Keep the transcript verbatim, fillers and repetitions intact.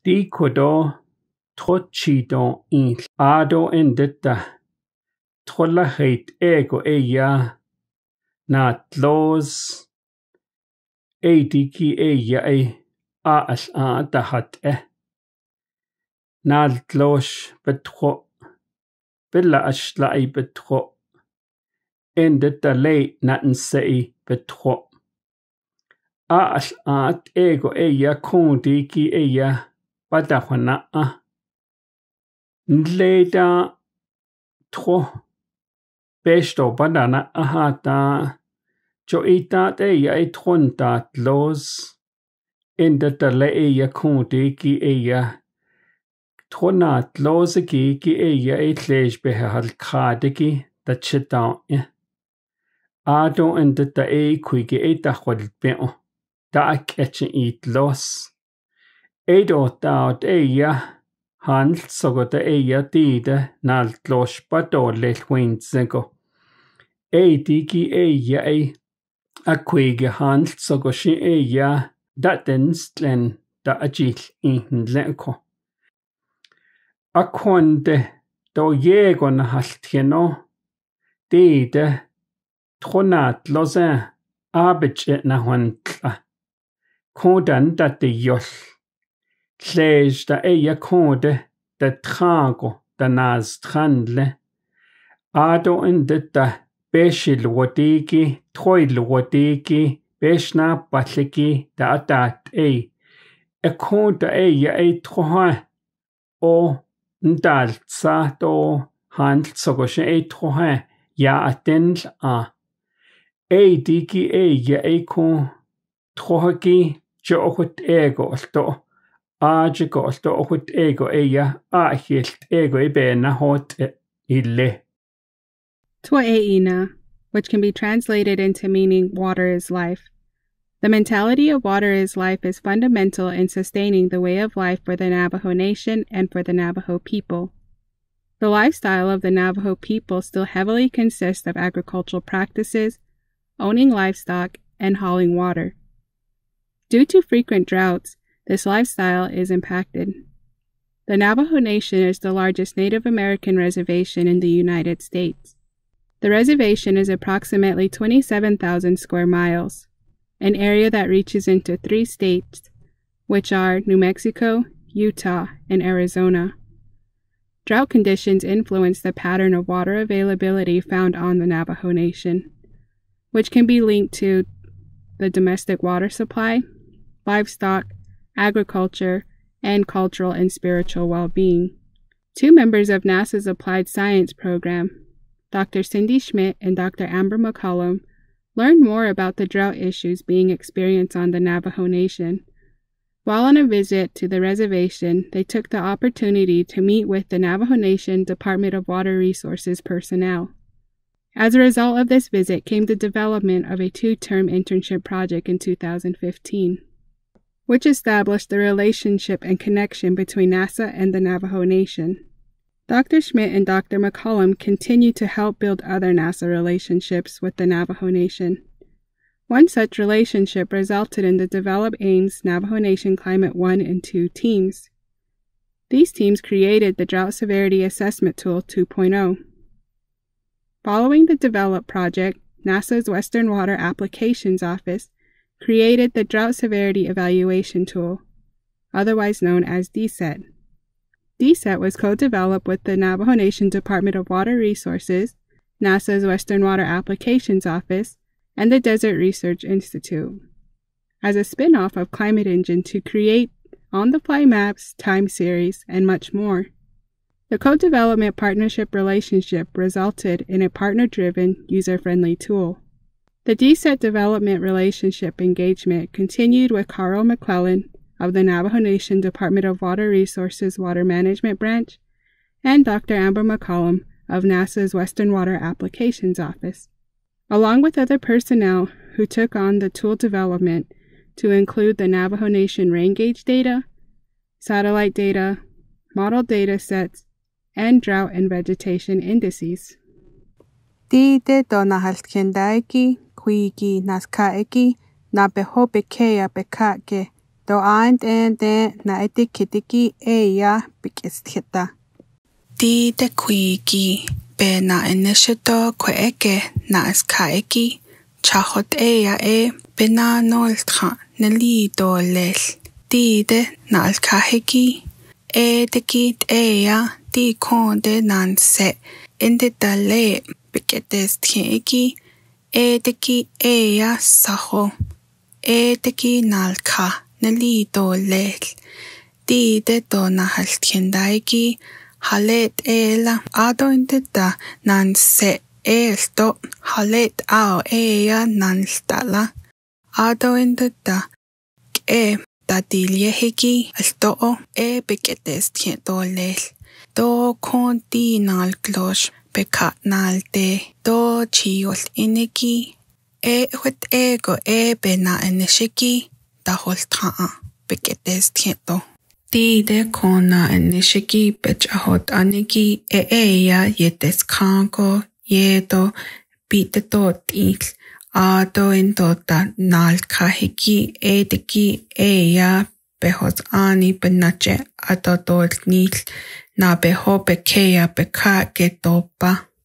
Di kodo trochido in ado endetta trolla heit ego eia natlos eidiki eia e aas a dahat e natlos betro billa asla i betro endetta lei nansei betro aas at ego eia kondiki eia Badahwana Nleda Tro Besto Badana Ahata Joita Eya Etronta Los Endata Leia Kondeki Eya Tronat Loseki Eya Etlesh Behal Kadeki the Chetan Ado Endata E Quigi Etahwal Beo Da Ketchen Eat Los Edo taut eia hans sogota eia tide nalt los patole huintsego. Eidiki eia ei aquege hans sogoshi eia datenslen da agil inleko. Akonde do jegon haltjeno tide tronat lose abitje na huntla. Kodan date yosh. Tleж da eia kode da trago da nas trandle. Ado endetta beshil wodiki, troil wodiki, beshna batliki da adat e. E koda eia e troha o ndaltsa do handl sogoshe e troha ja atendl a. E diki eia e ko trohagi johut ego alto. Ajigo alto ohut ego eia ahilt ego ebena hot ille. Tuaeina, which can be translated into meaning water is life. The mentality of water is life is fundamental in sustaining the way of life for the Navajo Nation and for the Navajo people. The lifestyle of the Navajo people still heavily consists of agricultural practices, owning livestock, and hauling water. Due to frequent droughts, this lifestyle is impacted. The Navajo Nation is the largest Native American reservation in the United States. The reservation is approximately twenty-seven thousand square miles, an area that reaches into three states, which are New Mexico, Utah, and Arizona. Drought conditions influence the pattern of water availability found on the Navajo Nation, which can be linked to the domestic water supply, livestock, agriculture, and cultural and spiritual well-being. Two members of NASA's Applied Science program, Doctor Cindy Schmidt and Doctor Amber McCollum, learned more about the drought issues being experienced on the Navajo Nation. While on a visit to the reservation, they took the opportunity to meet with the Navajo Nation Department of Water Resources personnel. As a result of this visit came the development of a two-term internship project in two thousand fifteen. Which established the relationship and connection between NASA and the Navajo Nation. Doctor Schmidt and Doctor McCollum continue to help build other NASA relationships with the Navajo Nation. One such relationship resulted in the Develop Ames Navajo Nation Climate one and two teams. These teams created the Drought Severity Assessment Tool two point oh. Following the Develop project, NASA's Western Water Applications Office created the Drought Severity Evaluation Tool, otherwise known as D S E T. D S E T was co-developed with the Navajo Nation Department of Water Resources, NASA's Western Water Applications Office, and the Desert Research Institute, as a spin-off of Climate Engine to create on-the-fly maps, time series, and much more. The co-development partnership relationship resulted in a partner-driven, user-friendly tool. The D S E T development relationship engagement continued with Carl McClellan of the Navajo Nation Department of Water Resources Water Management Branch and Doctor Amber McCollum of NASA's Western Water Applications Office, along with other personnel who took on the tool development to include the Navajo Nation rain gauge data, satellite data, model data sets, and drought and vegetation indices. Tide do nahaltkendaiki, kuigi naskaeki, na beho bekea bekake, Do aint ente na etikitiki eya pikestita. Di de kuigi be na initiato kweke na skaiki chahot eya e benanoltra neli dolel. Di de na alkahiki e de kit eya di konde nanse inde dale piketes tieki e de ki eya saho e de ki nalka neli dolel. Di de do na haltiendaiki halet ela ado inteta nan se esto halet ao ea nan stala ado inteta e tatiljehiki alto e beketes tientolel do konti nal klosh bekat nalte do chiol ineki e hut ego e bena eneshiki da holtra beketes tiento. Di de kona enishiki bechahot aniki e eya yetes kanko yedo bitetot il ado indota nal kahiki edeki eya behot ani benache atodot nil na beho bekeya beka getopa.